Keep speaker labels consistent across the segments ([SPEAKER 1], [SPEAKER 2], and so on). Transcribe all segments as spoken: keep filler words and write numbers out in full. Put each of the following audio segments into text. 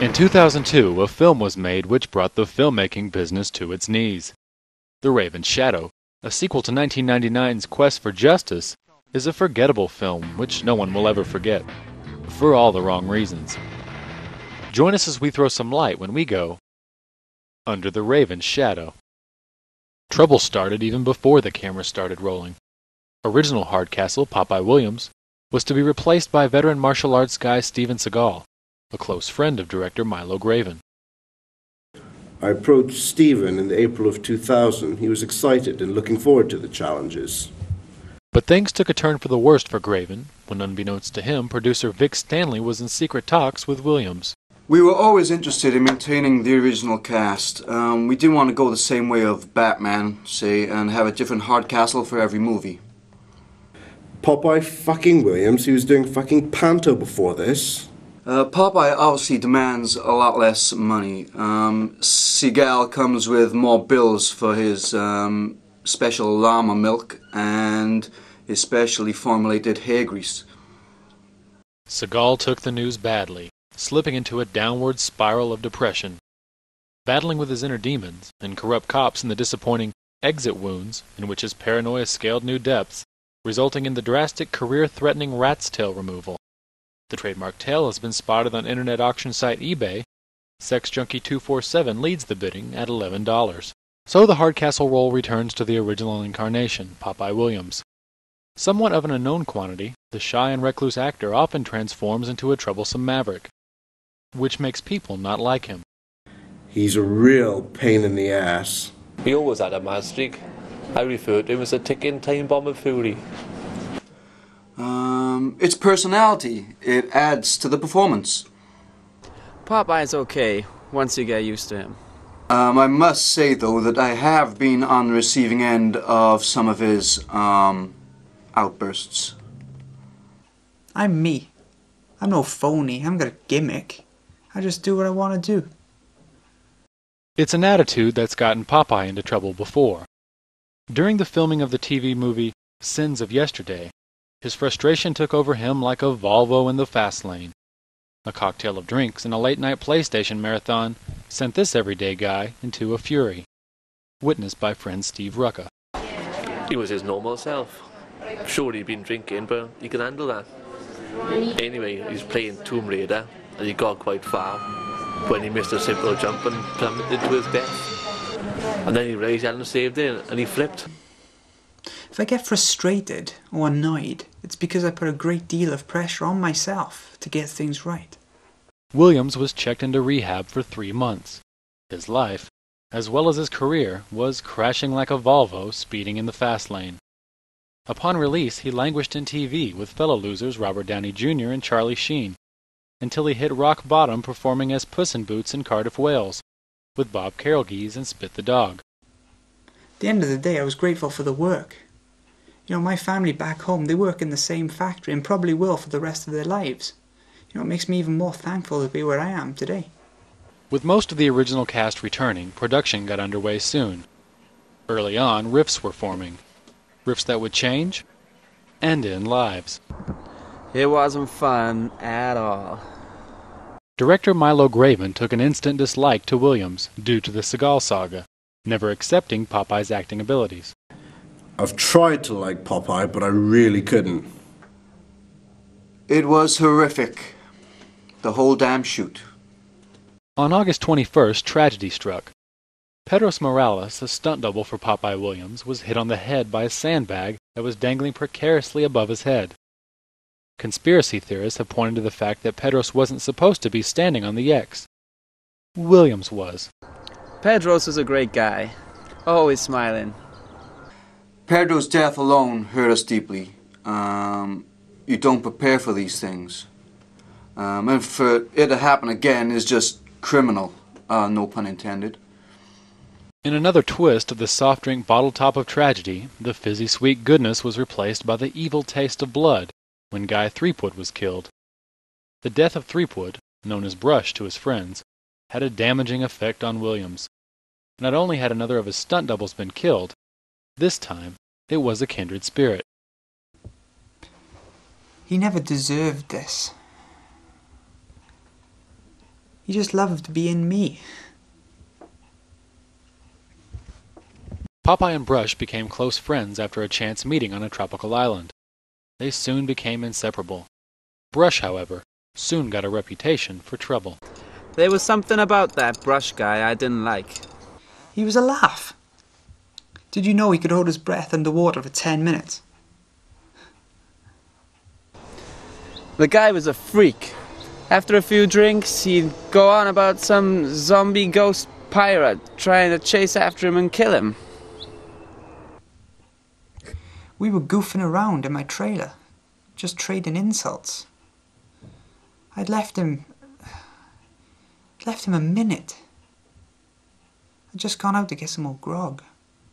[SPEAKER 1] In two thousand two, a film was made which brought the filmmaking business to its knees. The Raven's Shadow, a sequel to nineteen ninety-nine's Quest for Justice, is a forgettable film which no one will ever forget, for all the wrong reasons. Join us as we throw some light when we go Under the Raven's Shadow. Trouble started even before the camera started rolling. Original Hardcastle, Popeye Williams, was to be replaced by veteran martial arts guy Steven Seagal, a close friend of director Milo Graven.
[SPEAKER 2] I approached Steven in April of two thousand. He was excited and looking forward to the challenges.
[SPEAKER 1] But things took a turn for the worst for Graven when, unbeknownst to him, producer Vic Stanley was in secret talks with Williams.
[SPEAKER 3] We were always interested in maintaining the original cast. Um, we didn't want to go the same way of Batman, say, and have a different Hardcastle for every movie.
[SPEAKER 2] Popeye fucking Williams, he was doing fucking panto before this.
[SPEAKER 3] Uh, Popeye obviously demands a lot less money. Um, Seagal comes with more bills for his um, special llama milk and his specially formulated hair grease.
[SPEAKER 1] Seagal took the news badly, slipping into a downward spiral of depression. Battling with his inner demons and corrupt cops in the disappointing Exit Wounds, in which his paranoia scaled new depths, resulting in the drastic career-threatening rat's tail removal. The trademark tail has been spotted on internet auction site eBay. Sex Junkie two forty-seven leads the bidding at eleven dollars. So the Hardcastle role returns to the original incarnation, Popeye Williams. Somewhat of an unknown quantity, the shy and recluse actor often transforms into a troublesome maverick, which makes people not like him.
[SPEAKER 2] He's a real pain in the ass.
[SPEAKER 4] He always had a mad streak. I refer to him as a ticking time bomb of fury.
[SPEAKER 3] Um, it's personality. It adds to the performance.
[SPEAKER 5] Popeye's okay, once you get used to him.
[SPEAKER 3] Um, I must say, though, that I have been on the receiving end of some of his, um, outbursts.
[SPEAKER 6] I'm me. I'm no phony. I haven't got a gimmick. I just do what I want to do.
[SPEAKER 1] It's an attitude that's gotten Popeye into trouble before. During the filming of the T V movie Sins of Yesterday, his frustration took over him like a Volvo in the fast lane. A cocktail of drinks and a late-night PlayStation marathon sent this everyday guy into a fury, witnessed by friend Steve Rucka.
[SPEAKER 4] He was his normal self. Sure, he'd been drinking, but he could handle that. Anyway, he was playing Tomb Raider, and he got quite far when he missed a simple jump and plummeted to his death. And then he realised he hadn't saved it, and he flipped.
[SPEAKER 6] If I get frustrated or annoyed, it's because I put a great deal of pressure on myself to get things right.
[SPEAKER 1] Williams was checked into rehab for three months. His life, as well as his career, was crashing like a Volvo speeding in the fast lane. Upon release, he languished in T V with fellow losers Robert Downey Junior and Charlie Sheen, until he hit rock bottom performing as Puss in Boots in Cardiff, Wales, with Bob Carolgees and Spit the Dog.
[SPEAKER 6] At the end of the day, I was grateful for the work. You know, my family back home, they work in the same factory and probably will for the rest of their lives. You know, it makes me even more thankful to be where I am today.
[SPEAKER 1] With most of the original cast returning, production got underway soon. Early on, rifts were forming. Rifts that would change and end lives.
[SPEAKER 5] It wasn't fun at all.
[SPEAKER 1] Director Milo Graven took an instant dislike to Williams due to the Seagal saga, never accepting Popeye's acting abilities.
[SPEAKER 2] I've tried to like Popeye, but I really couldn't.
[SPEAKER 3] It was horrific. The whole damn shoot.
[SPEAKER 1] On August twenty-first, tragedy struck. Pedros Morales, a stunt double for Popeye Williams, was hit on the head by a sandbag that was dangling precariously above his head. Conspiracy theorists have pointed to the fact that Pedros wasn't supposed to be standing on the X. Williams was.
[SPEAKER 5] Pedros was a great guy, always smiling.
[SPEAKER 3] Pedro's death alone hurt us deeply. Um, you don't prepare for these things. Um, and for it to happen again is just criminal, uh, no pun intended.
[SPEAKER 1] In another twist of the soft drink bottle top of tragedy, the fizzy sweet goodness was replaced by the evil taste of blood when Guy Threepwood was killed. The death of Threepwood, known as Brush to his friends, had a damaging effect on Williams. Not only had another of his stunt doubles been killed, this time it was a kindred spirit.
[SPEAKER 6] He never deserved this. He just loved being me.
[SPEAKER 1] Popeye and Brush became close friends after a chance meeting on a tropical island. They soon became inseparable. Brush, however, soon got a reputation for trouble.
[SPEAKER 5] There was something about that Brush guy I didn't like.
[SPEAKER 6] He was a laugh. Did you know he could hold his breath underwater for ten minutes?
[SPEAKER 5] The guy was a freak. After a few drinks, he'd go on about some zombie ghost pirate trying to chase after him and kill him.
[SPEAKER 6] We were goofing around in my trailer, just trading insults. I'd left him... left him a minute. I'd just gone out to get some more grog.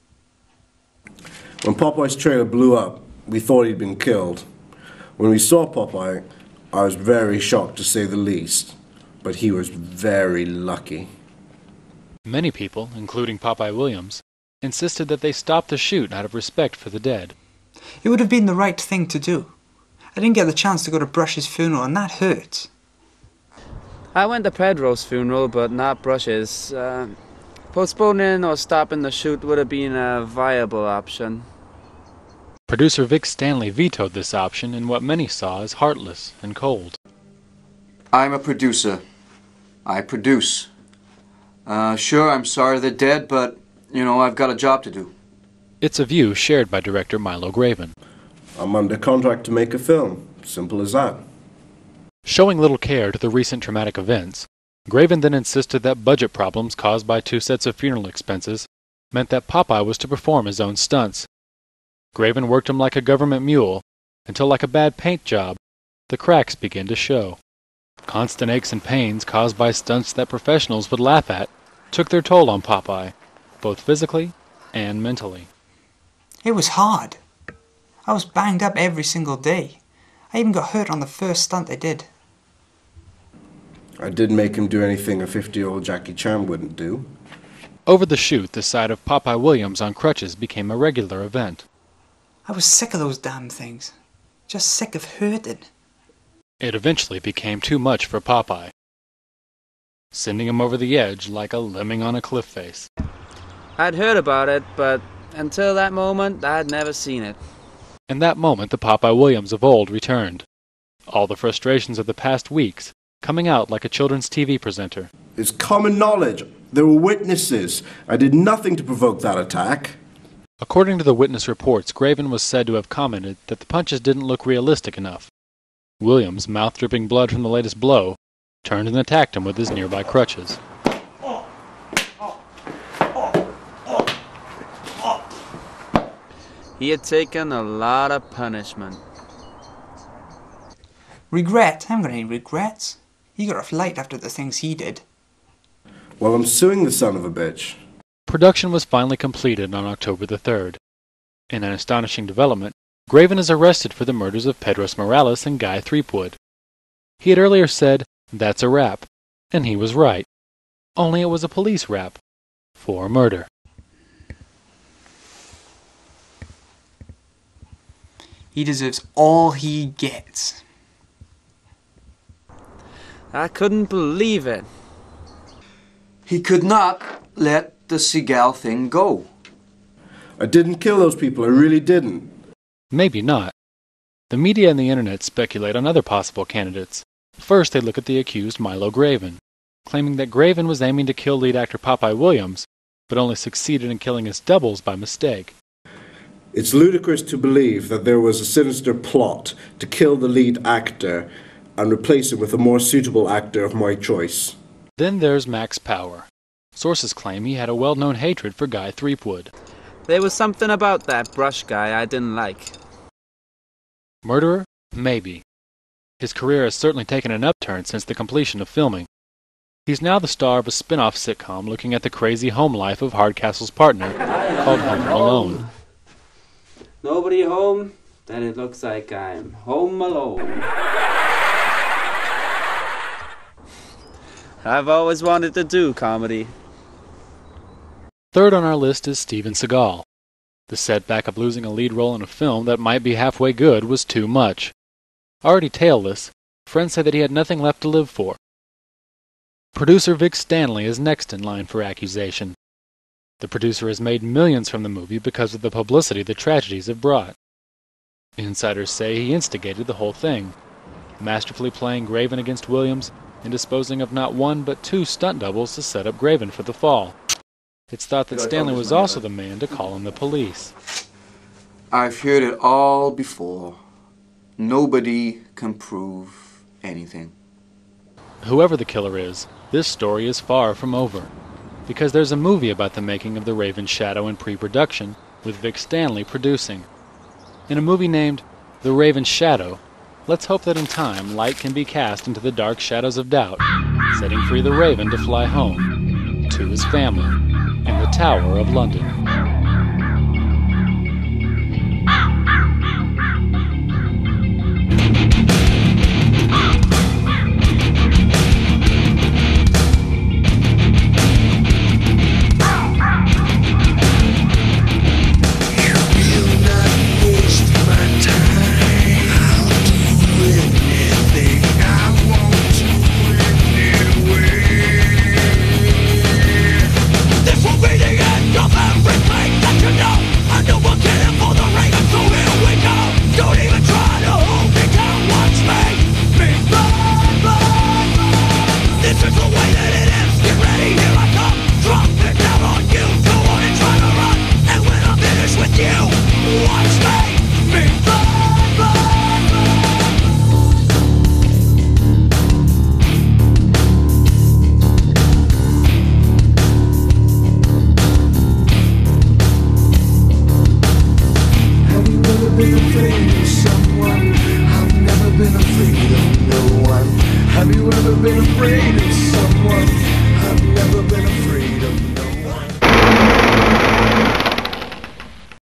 [SPEAKER 2] When Popeye's trailer blew up, we thought he'd been killed. When we saw Popeye, I was very shocked to say the least, but he was very lucky.
[SPEAKER 1] Many people, including Popeye Williams, insisted that they stop the shoot out of respect for the dead.
[SPEAKER 6] It would have been the right thing to do. I didn't get the chance to go to Brush's funeral, and that hurt.
[SPEAKER 5] I went to Pedro's funeral, but not Brush's. Uh, postponing or stopping the shoot would have been a viable option.
[SPEAKER 1] Producer Vic Stanley vetoed this option in what many saw as heartless and cold.
[SPEAKER 3] I'm a producer. I produce. Uh, sure, I'm sorry they're dead, but, you know, I've got a job to do.
[SPEAKER 1] It's a view shared by director Milo Graven.
[SPEAKER 2] I'm under contract to make a film. Simple as that.
[SPEAKER 1] Showing little care to the recent traumatic events, Graven then insisted that budget problems caused by two sets of funeral expenses meant that Popeye was to perform his own stunts. Graven worked him like a government mule, until like a bad paint job, the cracks began to show. Constant aches and pains caused by stunts that professionals would laugh at took their toll on Popeye, both physically and mentally.
[SPEAKER 6] It was hard. I was banged up every single day. I even got hurt on the first stunt I did.
[SPEAKER 2] I didn't make him do anything a fifty-year-old Jackie Chan wouldn't do.
[SPEAKER 1] Over the shoot, the sight of Popeye Williams on crutches became a regular event.
[SPEAKER 6] I was sick of those damn things. Just sick of hurting.
[SPEAKER 1] It eventually became too much for Popeye, sending him over the edge like a lemming on a cliff face.
[SPEAKER 5] I'd heard about it, but until that moment, I'd never seen it.
[SPEAKER 1] In that moment, the Popeye Williams of old returned. All the frustrations of the past weeks coming out like a children's T V presenter.
[SPEAKER 2] It's common knowledge. There were witnesses. I did nothing to provoke that attack.
[SPEAKER 1] According to the witness reports, Graven was said to have commented that the punches didn't look realistic enough. Williams, mouth dripping blood from the latest blow, turned and attacked him with his nearby crutches.
[SPEAKER 5] He had taken a lot of punishment.
[SPEAKER 6] Regret? I haven't got any regrets. He got off light after the things he did.
[SPEAKER 2] Well, I'm suing the son of a bitch.
[SPEAKER 1] Production was finally completed on October the third. In an astonishing development, Graven is arrested for the murders of Pedros Morales and Guy Threepwood. He had earlier said, "That's a rap," and he was right. Only it was a police rap for murder.
[SPEAKER 6] He deserves all he gets.
[SPEAKER 5] I couldn't believe it.
[SPEAKER 3] He could not let the Seagal thing go.
[SPEAKER 2] I didn't kill those people. I really didn't.
[SPEAKER 1] Maybe not. The media and the internet speculate on other possible candidates. First, they look at the accused Milo Graven, claiming that Graven was aiming to kill lead actor Popeye Williams, but only succeeded in killing his doubles by mistake.
[SPEAKER 2] It's ludicrous to believe that there was a sinister plot to kill the lead actor and replace him with a more suitable actor of my choice.
[SPEAKER 1] Then there's Max Power. Sources claim he had a well-known hatred for Guy Threepwood.
[SPEAKER 5] There was something about that Brush guy I didn't like.
[SPEAKER 1] Murderer? Maybe. His career has certainly taken an upturn since the completion of filming. He's now the star of a spin-off sitcom looking at the crazy home life of Hardcastle's partner, called Home Alone.
[SPEAKER 5] Nobody home? Then it looks like I'm home alone. I've always wanted to do comedy.
[SPEAKER 1] Third on our list is Steven Seagal. The setback of losing a lead role in a film that might be halfway good was too much. Already tailless, friends said that he had nothing left to live for. Producer Vic Stanley is next in line for accusation. The producer has made millions from the movie because of the publicity the tragedies have brought. Insiders say he instigated the whole thing, masterfully playing Graven against Williams and disposing of not one but two stunt doubles to set up Graven for the fall. It's thought that Stanley was also the man to call in the police.
[SPEAKER 3] I've heard it all before. Nobody can prove anything.
[SPEAKER 1] Whoever the killer is, this story is far from over, because there's a movie about the making of the Raven's Shadow in pre-production, with Vic Stanley producing. In a movie named The Raven's Shadow, let's hope that in time light can be cast into the dark shadows of doubt, setting free the Raven to fly home, to his family, in the Tower of London.
[SPEAKER 7] Have you ever been afraid of